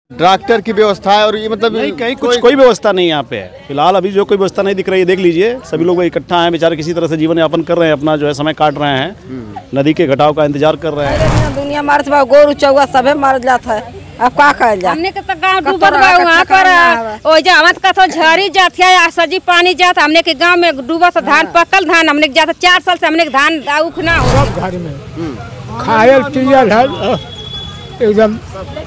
Doctor की व्यवस्था है और ये मतलब नहीं, कहीं कोई व्यवस्था नहीं यहाँ पे है फिलहाल। अभी जो कोई व्यवस्था नहीं दिख रही है, देख लीजिए सभी लोग इकट्ठा हैं, बेचारे किसी तरह से जीवन यापन कर रहे हैं, अपना जो है समय काट रहे हैं, नदी के घटाव का इंतजार कर रहे हैं। दुनिया मारत बा, गोरू चौवा सबे मार जाता है, अब का कहल जा। हमने के तो गांव डूबल बा वहां पर, ओ जा हमत का तो झड़ी जात है, सजी पानी जात। हमने के गांव में डूबा से धान पकल धान हमने के जात 4 साल से हमने के धान उखना हो घर में खायल पियल है एकदम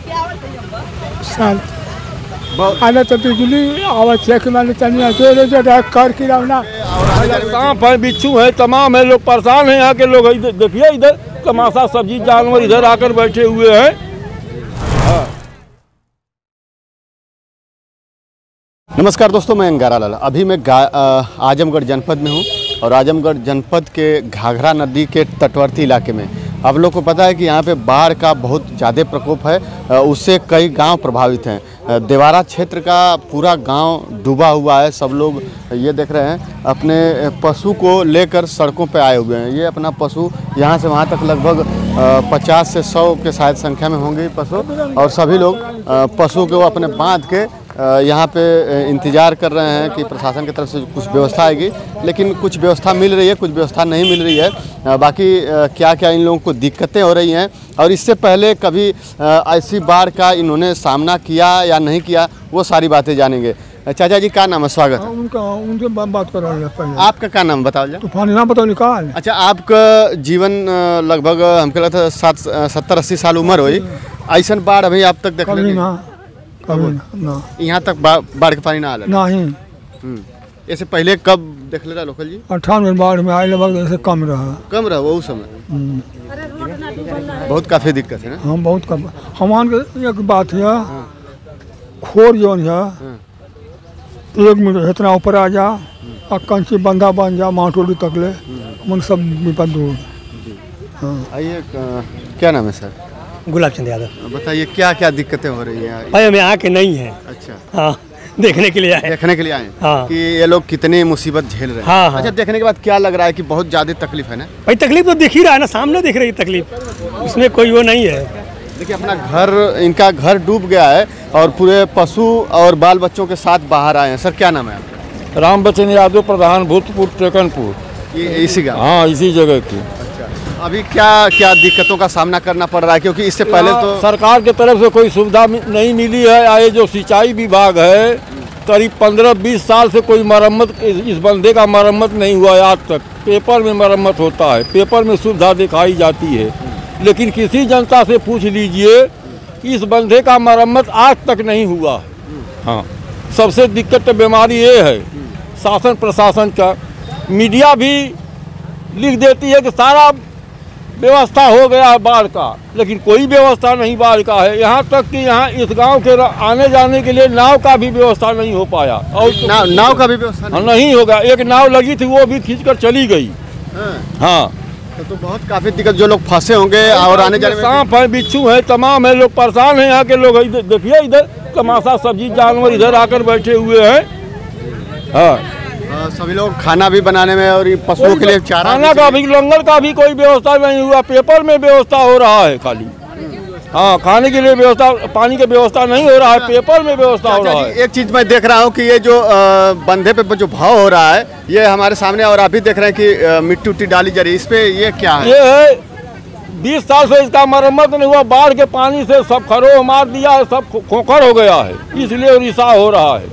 शांत। आने तो बिजली आवत है कि मैंने तनिया दे जो कर की रवना सांप है, बिच्छू है, तमाम है, लोग परेशान हैं। यहाँ के लोग देखिए इधर तमाशा, सब्जी जानवर इधर आकर बैठे हुए हैं। नमस्कार दोस्तों, मैं अंगारा लाल। अभी मैं आजमगढ़ जनपद में हूँ और आजमगढ़ जनपद के घाघरा नदी के तटवर्ती इलाके में आप लोग को पता है कि यहाँ पे बाढ़ का बहुत ज़्यादा प्रकोप है, उससे कई गांव प्रभावित हैं। देवारा क्षेत्र का पूरा गांव डूबा हुआ है। सब लोग ये देख रहे हैं अपने पशु को लेकर सड़कों पे आए हुए हैं। ये अपना पशु यहाँ से वहाँ तक लगभग 50 से 100 के शायद संख्या में होंगे पशु, और सभी लोग पशु को अपने बांध के यहाँ पे इंतज़ार कर रहे हैं कि प्रशासन की तरफ से कुछ व्यवस्था आएगी, लेकिन कुछ व्यवस्था मिल रही है, कुछ व्यवस्था नहीं मिल रही है। बाकी क्या क्या इन लोगों को दिक्कतें हो रही हैं और इससे पहले कभी ऐसी बाढ़ का इन्होंने सामना किया या नहीं किया, वो सारी बातें जानेंगे। चाचा जी, क्या नाम है? स्वागत है। उनके बात करो पहले। आपका क्या नाम बताओ जा? तूफानी नाम बताओ निकाल। अच्छा, आपका जीवन लगभग हमको लगता है 70-80 साल उम्र हुई, ऐसा बाढ़ अभी आप तक देख ना यहाँ तक बाढ़ के पानी ना आला नहीं। ऐसे पहले कब देख ले रहा लोकल जी? 98 बाढ़ में आए लगभग कम रहा वो समय बहुत काफ़ी दिक्कत है ना। हाँ, बहुत कम। हमान के एक बात है, खोर जौन है 1 मिनट इतना ऊपर आ जा और कंची बंदा बन जा माटोली तक ले, मन सब विपद दूर। आइए, क्या नाम है सर? गुलाब चंद यादव। बताइए क्या क्या दिक्कतें हो रही हैं? भाई हमें आके नहीं है। अच्छा, हाँ, देखने के लिए आए। देखने के लिए आए हाँ। कि ये लोग कितनी मुसीबत झेल रहे हैं। हाँ, हाँ। अच्छा, देखने के बाद क्या लग रहा है कि बहुत ज़्यादा तकलीफ है ना? भाई तकलीफ तो दिख ही रहा है ना, सामने दिख रही है तकलीफ, उसमें कोई वो नहीं है। देखिए, अपना घर, इनका घर डूब गया है और पूरे पशु और बाल बच्चों के साथ बाहर आए हैं। सर, क्या नाम है आपका? राम बच्चन यादव, प्रधान भूतपुर टेकनपुर। ये इसी का? हाँ, इसी जगह की। अभी क्या क्या दिक्कतों का सामना करना पड़ रहा है, क्योंकि इससे पहले तो सरकार की तरफ से कोई सुविधा नहीं मिली है। आए जो सिंचाई विभाग है, करीब 15-20 साल से कोई मरम्मत, इस बंधे का मरम्मत नहीं हुआ है आज तक। पेपर में मरम्मत होता है, पेपर में सुविधा दिखाई जाती है, लेकिन किसी जनता से पूछ लीजिए, इस बंधे का मरम्मत आज तक नहीं हुआ है। हाँ, सबसे दिक्कत बीमारी ये है शासन प्रशासन का। मीडिया भी लिख देती है कि सारा व्यवस्था हो गया है बाढ़ का, लेकिन कोई व्यवस्था नहीं बाढ़ का है। यहाँ तक कि यहाँ इस गांव के आने जाने के लिए नाव का भी व्यवस्था नहीं हो पाया। और नाव का भी व्यवस्था नहीं होगा। एक नाव लगी थी, वो भी खींचकर चली गई। हाँ, तो बहुत काफी दिक्कत, जो लोग फंसे होंगे और आने जाने में। सांप है, बिच्छू है, तमाम है, लोग परेशान हैं। यहाँ के लोग देखिए इधर तमाशा, सब्जी जानवर इधर आकर बैठे हुए हैं। हाँ, सभी लोग खाना भी बनाने में और पशुओं के लिए चारा, खाना का भी, लंगर का भी कोई व्यवस्था नहीं हुआ। पेपर में व्यवस्था हो रहा है खाली। हाँ, खाने के लिए व्यवस्था, पानी की व्यवस्था नहीं हो रहा है, पेपर में व्यवस्था हो रहा है। एक चीज मैं देख रहा हूँ कि ये जो बंधे पे जो भाव हो रहा है, ये हमारे सामने, और आप भी देख रहे हैं कि मिट्टी उट्टी डाली जा रही है इस पे। ये क्या है? ये है 20 साल से इसका मरम्मत नहीं हुआ। बाढ़ के पानी से सब खरों मार दिया है, सब खोखर हो गया है, इसलिए रिसाव हो रहा है।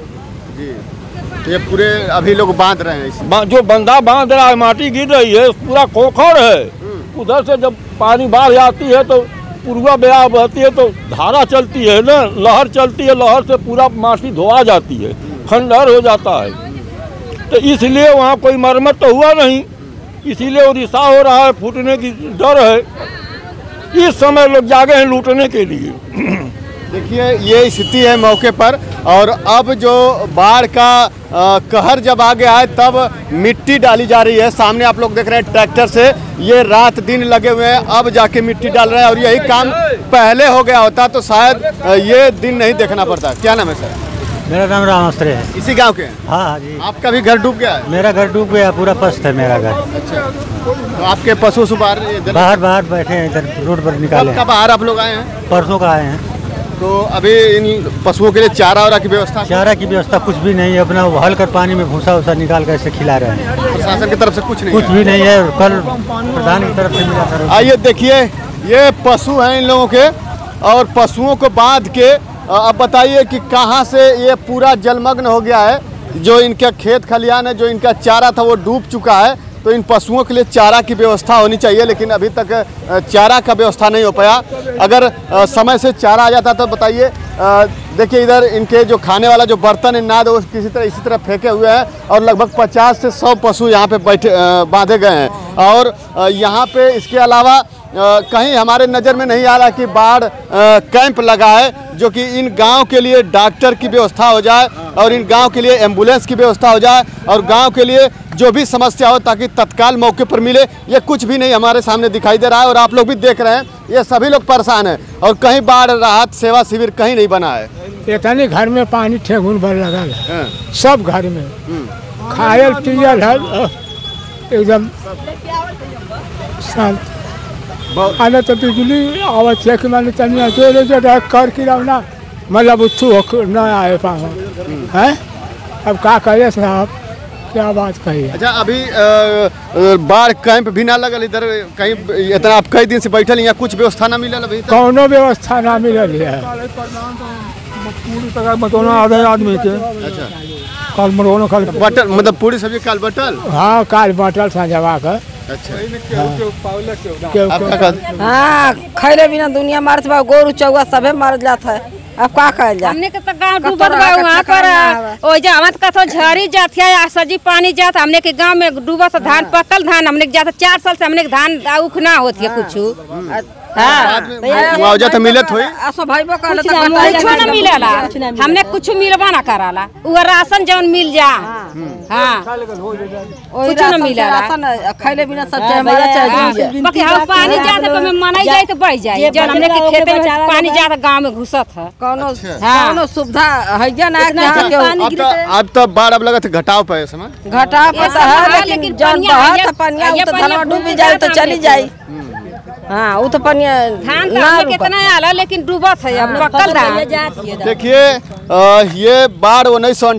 ये पूरे अभी लोग बांध रहे हैं, जो बंधा बांध रहा है, माटी गिर रही है, पूरा खोखर है। उधर से जब पानी बाढ़ आती है तो पूर्वा बया बहती है तो धारा चलती है ना, लहर चलती है, लहर से पूरा माटी धोआ जाती है, खंडहर हो जाता है। तो इसलिए वहाँ कोई मरम्मत तो हुआ नहीं, इसीलिए वो रिसाव हो रहा है, फूटने की डर है। इस समय लोग जागे हैं लूटने के लिए। देखिए, ये स्थिति है मौके पर। और अब जो बाढ़ का कहर जब आ गया है, तब मिट्टी डाली जा रही है। सामने आप लोग देख रहे हैं ट्रैक्टर से, ये रात दिन लगे हुए हैं, अब जाके मिट्टी डाल रहे हैं। और यही काम पहले हो गया होता तो शायद ये दिन नहीं देखना पड़ता। क्या नाम है सर? मेरा नाम रामास्त्र है। इसी गांव के हैं? हाँ जी। आपका भी घर डूब गया है? मेरा घर डूब गया, पूरा पस्त है मेरा घर। अच्छा, तो आपके पशु बाहर बाहर बैठे हैं, इधर रोड पर निकाले। कब बाहर आप लोग आए हैं? परसों का आए हैं। तो अभी इन पशुओं के लिए चारा वारा की व्यवस्था, चारा की व्यवस्था कुछ भी नहीं है। अपना हल कर पानी में भूसा वूसा निकाल कर ऐसे खिला रहे हैं। प्रशासन की तरफ से कुछ नहीं कुछ भी नहीं है। कल प्रधान की तरफ से मिला था। आइए देखिए, ये पशु हैं इन लोगों के, और पशुओं को बांध के अब बताइए कि कहाँ से ये पूरा जलमग्न हो गया है। जो इनका खेत खलियान है, जो इनका चारा था वो डूब चुका है। तो इन पशुओं के लिए चारा की व्यवस्था होनी चाहिए, लेकिन अभी तक चारा का व्यवस्था नहीं हो पाया। अगर समय से चारा आ जाता तो बताइए। देखिए इधर इनके जो खाने वाला जो बर्तन इनाद वो किसी तरह इसी तरह फेंके हुए हैं, और लगभग 50 से 100 पशु यहाँ पे बांधे गए हैं। और यहाँ पे इसके अलावा कहीं हमारे नज़र में नहीं आ रहा कि बाढ़ कैंप लगा है, जो कि इन गांव के लिए डॉक्टर की व्यवस्था हो जाए, और इन गांव के लिए एम्बुलेंस की व्यवस्था हो जाए, और गांव के लिए जो भी समस्या हो ताकि तत्काल मौके पर मिले। ये कुछ भी नहीं हमारे सामने दिखाई दे रहा है, और आप लोग भी देख रहे हैं, ये सभी लोग परेशान हैं, और कहीं बाढ़ राहत सेवा शिविर कहीं नहीं बना है। इतने घर में पानी ठेहुन भर लगा है, सब घर में खायल पियल है एकदम शांत। आने तो बिजली आवत है कि मैंने तनिया जो कर की रवना मतलब उत्थू न आए पाओ है। अब क्या कहिए साहब, क्या बात कही। अच्छा, अभी बाढ़ कैंप भी ना लगल इधर कहीं? इतना आप कई दिन से बैठल यहाँ, कुछ व्यवस्था ना मिलल अभी तक? कौनो व्यवस्था ना मिलल है। पूरी तरह बटोना आधे आदमी के। अच्छा, काल मरोना खाल बटल मतलब पूरी सब्जी काल बटल? हाँ, काल बटल संजवा कर। अच्छा, हाँ, खैले बिना दुनिया मारत बा, गोरू चौवा सबे मार जाता है। अब का कहल जा? हमने के तो गांव डूबत बा वहां पर। ओ जा हमत कथो झड़ी जात है, सजी पानी जात। हमने के गांव में डूबत धान, पकल धान हमने के जात 4 साल से हमने के धान उख ना होत है कुछ। हाँ, मुआवजा तो मिलत होई? असो भाईबो कहले कुछ ना मिलेला, हमने कुछ मिलबा ना कराला। उ राशन जौन मिल जा, हाँ कुछ ना मिलेला। खैले बिना सब चाहे मारा चाहे बाकी हम पानी जात पे में मनाई जाए तो बढ़ जाए। जौन हमने के खेते में पानी जात गांव में घुसत है, कौनो सुविधा है या ना? अब तो बाढ़ अब लगत घटाव पे समय घटाव पता है, लेकिन जौन बहत पनिया उ तो धनवा डूब जाए तो चली जाई। हाँ, वो तो पनिया धान तो कितना आला, लेकिन डूबत है अब पकल धान। देखिए, ये बाढ़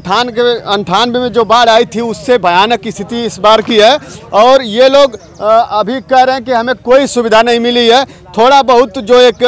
1998 में जो बाढ़ आई थी उससे भयानक स्थिति इस बार की है। और ये लोग अभी कह रहे हैं कि हमें कोई सुविधा नहीं मिली है। थोड़ा बहुत जो एक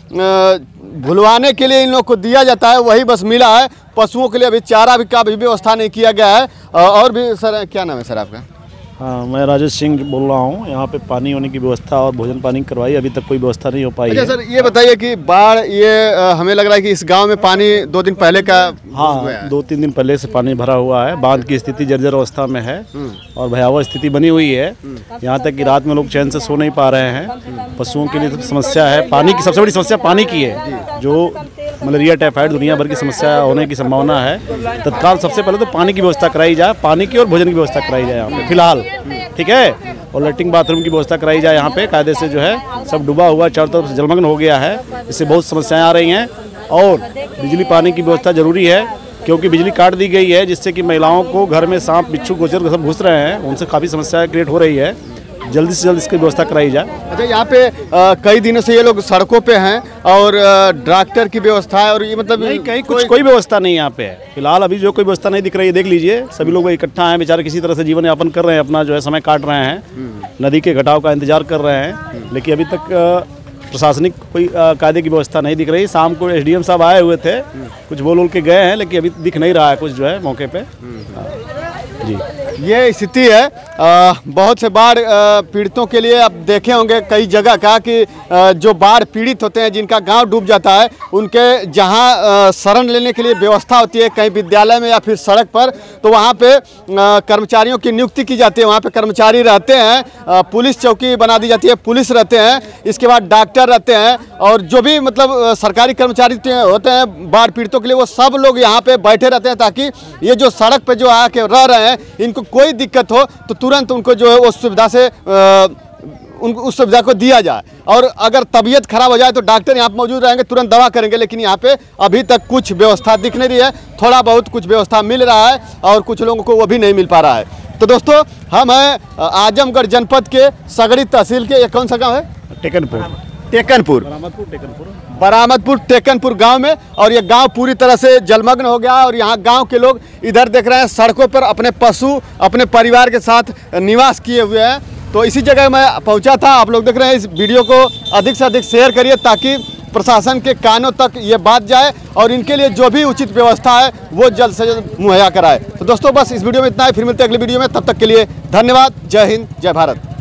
भुलवाने के लिए इन लोग को दिया जाता है वही बस मिला है। पशुओं के लिए अभी चारा का भी व्यवस्था नहीं किया गया है। और भी सर, क्या नाम है सर आपका? हाँ, मैं राजेश सिंह बोल रहा हूँ। यहाँ पे पानी होने की व्यवस्था और भोजन पानी करवाई, अभी तक कोई व्यवस्था नहीं हो पाई है। सर ये बताइए कि बाढ़ ये हमें लग रहा है कि इस गांव में पानी 2 दिन पहले का? हाँ, 2-3 दिन पहले से पानी भरा हुआ है। बांध की स्थिति जर्जर अवस्था में है और भयावह स्थिति बनी हुई है। यहाँ तक कि रात में लोग चैन से सो नहीं पा रहे हैं। पशुओं के लिए तो समस्या है, पानी की सबसे बड़ी समस्या पानी की है। जो मलेरिया टाइफाइड दुनिया भर की समस्या होने की संभावना है। तत्काल सबसे पहले तो पानी की व्यवस्था कराई जाए, पानी की और भोजन की व्यवस्था कराई जाए यहाँ पे फिलहाल, ठीक है। और लेटरिन बाथरूम की व्यवस्था कराई जाए यहाँ पे कायदे से। जो है सब डूबा हुआ, चारों तरफ से जलमग्न हो गया है, इससे बहुत समस्याएं आ रही हैं। और बिजली पानी की व्यवस्था जरूरी है, क्योंकि बिजली काट दी गई है, जिससे कि महिलाओं को घर में सांप बिच्छू गोचर सब घुस रहे हैं, उनसे काफ़ी समस्या क्रिएट हो रही है। जल्दी से जल्द इसकी व्यवस्था कराई जाए। अच्छा, यहाँ पे कई दिनों से ये लोग सड़कों पे हैं, और डॉक्टर की व्यवस्था है, और ये मतलब नहीं, कहीं कोई व्यवस्था नहीं यहाँ पे है फिलहाल। अभी जो कोई व्यवस्था नहीं दिख रही है, देख लीजिए सभी लोग इकट्ठा हैं, बेचारे किसी तरह से जीवन यापन कर रहे हैं, अपना जो है समय काट रहे हैं, नदी के घटाव का इंतजार कर रहे हैं। लेकिन अभी तक प्रशासनिक कोई कायदे की व्यवस्था नहीं दिख रही। शाम को SDM साहब आए हुए थे, कुछ बोल के गए हैं, लेकिन अभी दिख नहीं रहा है कुछ जो है मौके पे। जी, ये स्थिति है बहुत से बाढ़ पीड़ितों के लिए। आप देखे होंगे कई जगह का कि जो बाढ़ पीड़ित होते हैं, जिनका गांव डूब जाता है, उनके जहां शरण लेने के लिए व्यवस्था होती है, कहीं विद्यालय में या फिर सड़क पर, तो वहां पे कर्मचारियों की नियुक्ति की जाती है। वहां पे कर्मचारी रहते हैं, पुलिस चौकी बना दी जाती है, पुलिस रहते हैं, इसके बाद डॉक्टर रहते हैं, और जो भी मतलब सरकारी कर्मचारी होते हैं बाढ़ पीड़ितों के लिए, वो सब लोग यहाँ पे बैठे रहते हैं, ताकि ये जो सड़क पे जो आके रह रहे हैं इनको कोई दिक्कत हो तो तुरंत उनको जो है उस सुविधा से उस सुविधा को दिया जाए। और अगर तबीयत खराब हो जाए तो डॉक्टर यहाँ पर मौजूद रहेंगे, तुरंत दवा करेंगे। लेकिन यहाँ पे अभी तक कुछ व्यवस्था दिख नहीं रही है। थोड़ा बहुत कुछ व्यवस्था मिल रहा है, और कुछ लोगों को वो भी नहीं मिल पा रहा है। तो दोस्तों, हम हैं आजमगढ़ जनपद के सगड़ी तहसील के, ये कौन सा गाँव है? टेकनपुर। टेकनपुर। टेकनपुर। बरामदपुर टेकनपुर गांव में, और ये गांव पूरी तरह से जलमग्न हो गया है। और यहाँ गांव के लोग इधर देख रहे हैं सड़कों पर अपने पशु अपने परिवार के साथ निवास किए हुए हैं। तो इसी जगह मैं पहुंचा था। आप लोग देख रहे हैं, इस वीडियो को अधिक से अधिक शेयर करिए ताकि प्रशासन के कानों तक ये बात जाए और इनके लिए जो भी उचित व्यवस्था है वो जल्द से जल्द मुहैया कराए। तो दोस्तों बस इस वीडियो में इतना ही, फिर मिलते हैं अगली वीडियो में। तब तक के लिए धन्यवाद। जय हिंद, जय भारत।